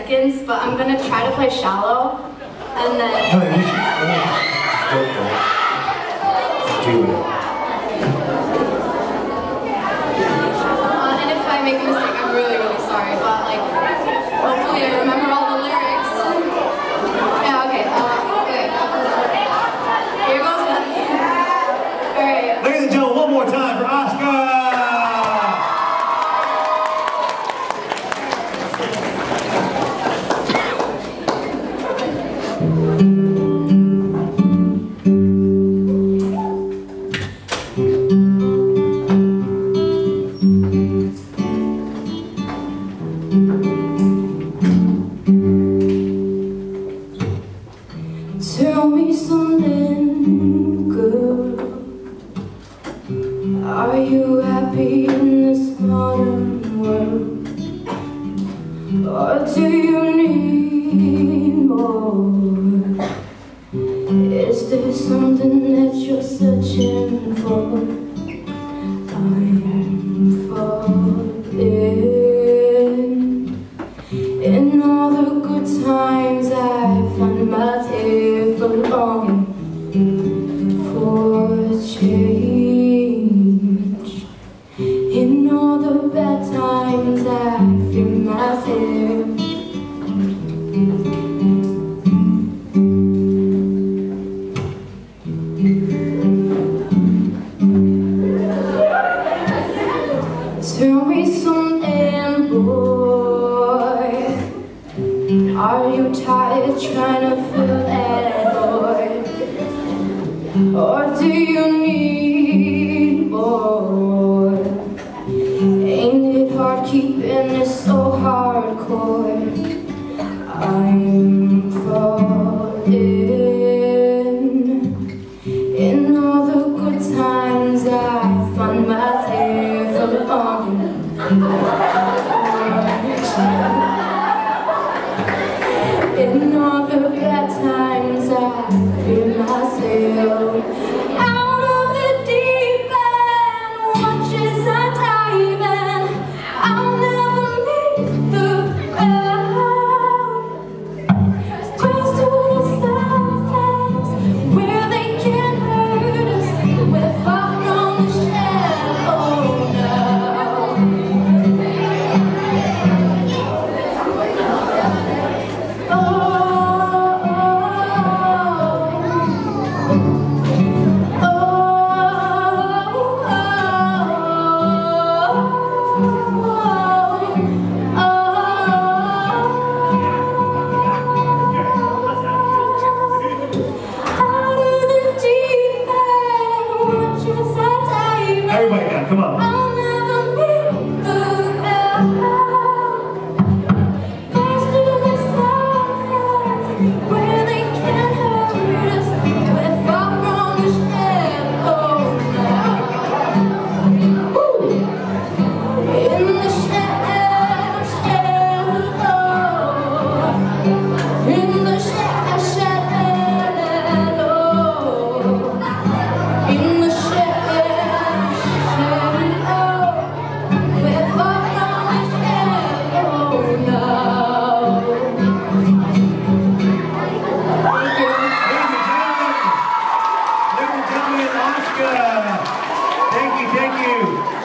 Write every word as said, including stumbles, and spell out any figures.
seconds, but I'm gonna try to play shallow, and then... No, you should, go for it. Do it. Uh, and if I make a mistake, I'm really, really sorry, but like, hopefully I remember all the lyrics. Yeah, okay, uh, okay. Here goes nothing. Alright. Ladies and gentlemen, one more time for Aashka! Tell me something good. Are you happy in this modern world? Or do you need more? Is there something that you're searching for? I'm falling. In all the good times I find myself longing for change. In all the bad times I feel myself. Tell me something, boy. Are you tired trying to fill that void? Or do you need more? Ain't it hard keeping it so hardcore? I'm falling. In all the good times I find myself longing for in all the bad times I feel myself out of the deep end. Watch as I dive in. I'll never meet the crowd. Close to the surface where they can't hurt us. We're far from the shadow now. Everybody now, come on. I'll never meet the ground. Close to the surface where they can't hurt us. We're far from the shadow now. Woo! In the shadow, shadow. In the shadow, shadow. In the shadow. Thank you, thank you.